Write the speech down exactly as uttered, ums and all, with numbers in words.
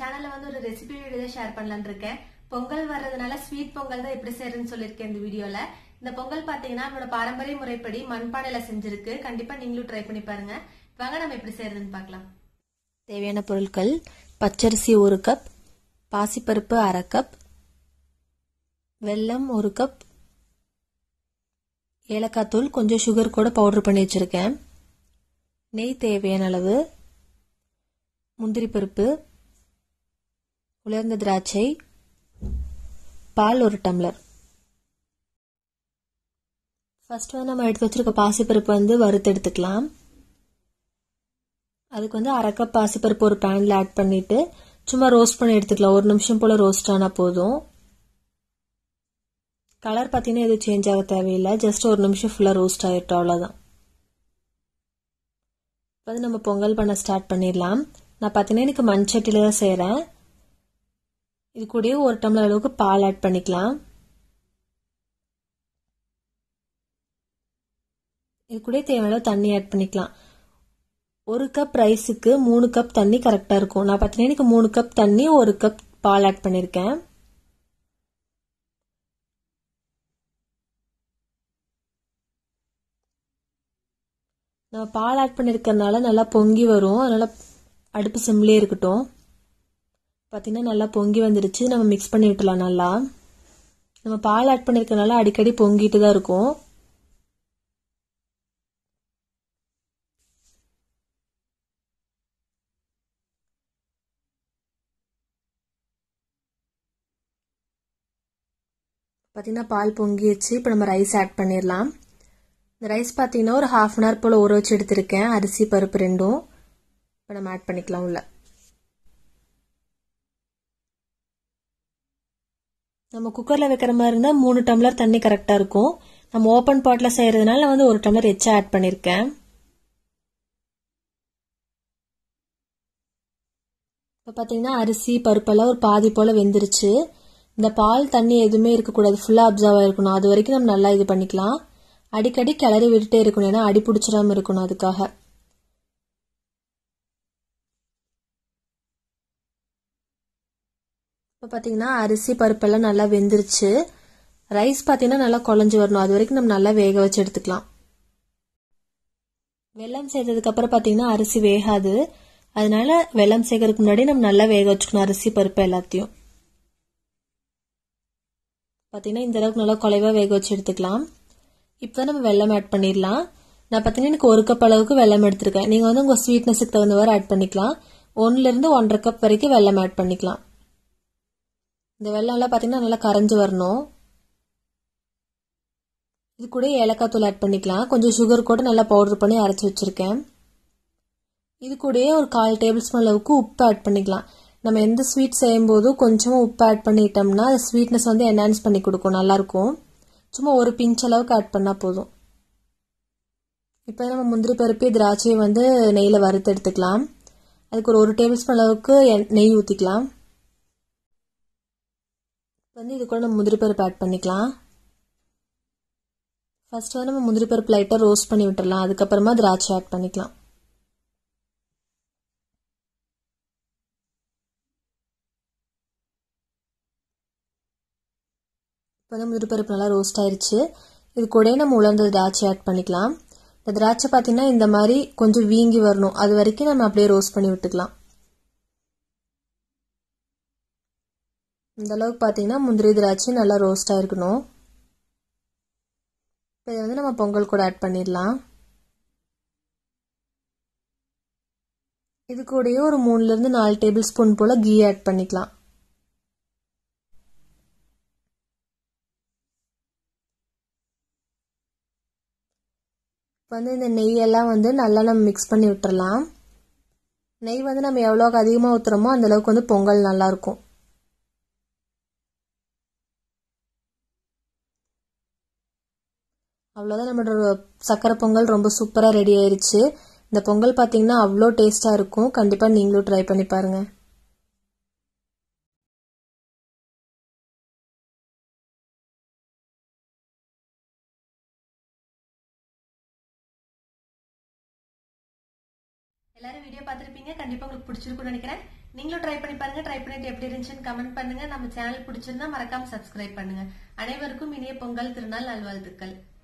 சேனல்ல வந்து ஒரு ரெசிபி வீடியோ ஷேர் பண்ணலாம்னு இருக்கேன். பொங்கல் வர்றதுனால ஸ்வீட் பொங்கல் தான் எப்படி செய்யறதுன்னு சொல்லிருக்கேன் இந்த வீடியோல. இந்த பொங்கல் பாத்தீங்கன்னா நம்மளோட பாரம்பரிய முறைப்படி மண்பானையில செஞ்சிருக்கு. கண்டிப்பா நீங்களும் ட்ரை பண்ணி பாருங்க. வாங்க நம்ம எப்படி செய்யறதுன்னு பார்க்கலாம். தேவையான பொருட்கள்: பச்சரிசி ஒரு கப், பாசிப்பருப்பு அரை கப், வெல்லம் ஒரு கப், ஏலக்காய் தூள் கொஞ்சம் சுகர் கூட பவுடர் பண்ணி வச்சிருக்கேன், நெய் தேவையான அளவு, முந்திரி பருப்பு, உலர்ந்த திராட்சை, பால் ஒரு டம்ளர். ஃபர்ஸ்ட் வந்து நம்ம எடுத்து வச்சிருக்க பாசிப்பருப்பு வந்து வறுத்து எடுத்துக்கலாம். அதுக்கு வந்து அரை கப் பாசிப்பருப்பு ஒரு பேன்ல ஆட் பண்ணிட்டு சும்மா ரோஸ்ட் பண்ணி எடுத்துக்கலாம். ஒரு நிமிஷம் போல ரோஸ்ட் ஆனா போதும். கலர் பார்த்தீங்கன்னா எதுவும் சேஞ்ச் ஆக தேவையில்லை, ஜஸ்ட் ஒரு நிமிஷம் ஃபுல்லா ரோஸ்ட் ஆகிட்டோம், அவ்வளோதான். இப்போ வந்து நம்ம பொங்கல் பண்ண ஸ்டார்ட் பண்ணிடலாம். நான் பார்த்தீங்கன்னா எனக்கு மண் சட்டியில தான் செய்கிறேன். இது கூடயே ஒரு டம்ளர் அளவுக்கு பால் ஆட் பண்ணிக்கலாம். இது கூட தேவையான தண்ணி ஆட் பண்ணிக்கலாம். ஒரு கப் ரைஸுக்கு மூணு கப் தண்ணி கரெக்டா இருக்கும். நான் பார்த்தீங்கன்னா எனக்கு மூணு கப் தண்ணி ஒரு கப் பால் ஆட் பண்ணிருக்கேன். நம்ம பால் ஆட் பண்ணிருக்கறனால நல்லா பொங்கி வரும். அதனால அடுப்பு சிம்லயே இருக்கட்டும். பார்த்தீங்கன்னா நல்லா பொங்கி வந்துருச்சு. நம்ம மிக்ஸ் பண்ணி விட்டுலாம். நல்லா நம்ம பால் ஆட் பண்ணிருக்கனால அடிக்கடி பொங்கிட்டு தான் இருக்கும். பார்த்தீங்கன்னா பால் பொங்கிடுச்சு. இப்போ நம்ம ரைஸ் ஆட் பண்ணிடலாம். இந்த ரைஸ் பார்த்தீங்கன்னா ஒரு ஹாஃப் அன் ஹவர் போல் ஊற வச்சு எடுத்திருக்கேன். அரிசி பருப்பு ரெண்டும் இப்போ நம்ம ஆட் பண்ணிக்கலாம் உள்ள. நம்ம குக்கரில் வைக்கிற மாதிரி இருந்தால் மூணு டம்ளர் தண்ணி கரெக்டாக இருக்கும். நம்ம ஓப்பன் பாட்டில் செய்கிறதுனால நான் வந்து ஒரு டம்ளர் எச்சா ஆட் பண்ணியிருக்கேன். இப்போ பார்த்தீங்கன்னா அரிசி பருப்பெல்லாம் ஒரு பாதி போல் வெந்துருச்சு. இந்த பால் தண்ணி எதுவுமே இருக்கக்கூடாது, ஃபுல்லாக அப்சர்வ் ஆகிருக்கணும். அது வரைக்கும் நம்ம நல்லா இது பண்ணிக்கலாம். அடிக்கடி கிளறி விட்டுட்டே இருக்கணும், ஏன்னா அடி பிடிச்சிடாம இருக்கணும். அதுக்காக இப்போ பார்த்தீங்கன்னா அரிசி பருப்பெல்லாம் நல்லா வெந்துருச்சு. ரைஸ் பார்த்தீங்கன்னா நல்லா குழஞ்சி வரணும். அது வரைக்கும் நம்ம நல்லா வேக வச்சு எடுத்துக்கலாம். வெல்லம் சேர்த்ததுக்கு அப்புறம் பார்த்தீங்கன்னா அரிசி வேகாது. அதனால வெல்லம் சேர்க்கறதுக்கு முன்னாடி நம்ம நல்லா வேக வச்சுக்கணும் அரிசி பருப்பு எல்லாத்தையும். பார்த்தீங்கன்னா இந்த அளவுக்கு நல்லா குலைவா வேக வச்சு எடுத்துக்கலாம். இப்போ நம்ம வெல்லம் ஆட் பண்ணிடலாம். நான் பார்த்தீங்கன்னா எனக்கு ஒரு கப் அளவுக்கு வெல்லம் எடுத்திருக்கேன். நீங்கள் வந்து உங்கள் ஸ்வீட்னஸுக்கு தகுந்தவாறு ஆட் பண்ணிக்கலாம். ஒன்னுலேருந்து ஒன்றரை கப் வரைக்கும் வெல்லம் ஆட் பண்ணிக்கலாம். இந்த வெல்லம்லாம் பார்த்தீங்கன்னா நல்லா கரைஞ்சி வரணும். இது கூட ஏலக்காய் தூள் ஆட் பண்ணிக்கலாம். கொஞ்சம் சுகர் கூட நல்லா பவுடர் பண்ணி அரைச்சி வச்சிருக்கேன். இது கூடயே ஒரு கால் டேபிள் ஸ்பூன் அளவுக்கு உப்பு ஆட் பண்ணிக்கலாம். நம்ம எந்த ஸ்வீட் செய்யும் போதும் கொஞ்சமாக உப்பு ஆட் பண்ணிட்டோம்னா அது ஸ்வீட்னஸ் வந்து என்ஹான்ஸ் பண்ணி கொடுக்கும், நல்லாயிருக்கும். சும்மா ஒரு பிஞ்ச் அளவுக்கு ஆட் பண்ணால் போதும். இப்போ நம்ம முந்திரி பருப்பு திராட்சையை வந்து நெய்யில் வறுத்து எடுத்துக்கலாம். அதுக்கு ஒரு ஒரு டேபிள் ஸ்பூன் அளவுக்கு நெய் ஊற்றிக்கலாம். வந்து இது கூட நம்ம முந்திரி பருப்பு ஆட் பண்ணிக்கலாம். ஃபர்ஸ்ட் வந்து நம்ம முந்திரி பருப்பு லைட்டாக ரோஸ்ட் பண்ணி விட்டுடலாம். அதுக்கப்புறமா திராட்சை ஆட் பண்ணிக்கலாம். இப்போ வந்து முந்திரி பருப்பு நல்லா ரோஸ்ட் ஆயிடுச்சு. இது கூட நம்ம உலர்ந்த திராட்சை ஆட் பண்ணிக்கலாம். இந்த திராட்சை பார்த்தீங்கன்னா இந்த மாதிரி கொஞ்சம் வீங்கி வரணும். அது வரைக்கும் நம்ம அப்படியே ரோஸ்ட் பண்ணி விட்டுக்கலாம். இந்த அளவுக்கு பார்த்தீங்கன்னா முந்திரி திராட்சை நல்லா ரோஸ்ட் ஆயிருக்கணும். இப்போ இதை வந்து நம்ம பொங்கல் கூட ஆட் பண்ணிடலாம். இது கூடயே ஒரு மூணுல இருந்து நாலு டேபிள் ஸ்பூன் போல கீ ஆட் பண்ணிக்கலாம். வந்து இந்த நெய்யெல்லாம் வந்து நல்லா நம்ம மிக்ஸ் பண்ணி விட்டுறலாம். நெய் வந்து நம்ம எவ்வளோக்கு அதிகமாக ஊற்றுறோமோ அந்த அளவுக்கு வந்து பொங்கல் நல்லா இருக்கும். அவ்வளோதான், நம்மளோட சக்கரை பொங்கல் ரொம்ப சூப்பராக ரெடி ஆயிருச்சு. இந்த பொங்கல் பார்த்தீங்கன்னா அவ்வளோ டேஸ்டாக இருக்கும். கண்டிப்பாக நீங்களும் ட்ரை பண்ணி பாருங்க. எல்லாரும் வீடியோ பார்த்துருப்பீங்க. கண்டிப்பா உங்களுக்கு பிடிச்சிருக்கும்னு நினைக்கிறேன். நீங்களும் ட்ரை பண்ணி பாருங்க. ட்ரை பண்ணிட்டு எப்படி இருந்துச்சுன்னு கமெண்ட் பண்ணுங்க. நம்ம சேனல் பிடிச்சிருந்தா மறக்காம சப்ஸ்கிரைப் பண்ணுங்க. அனைவருக்கும் இனிய பொங்கல் திருநாள் நல்வாழ்த்துக்கள்.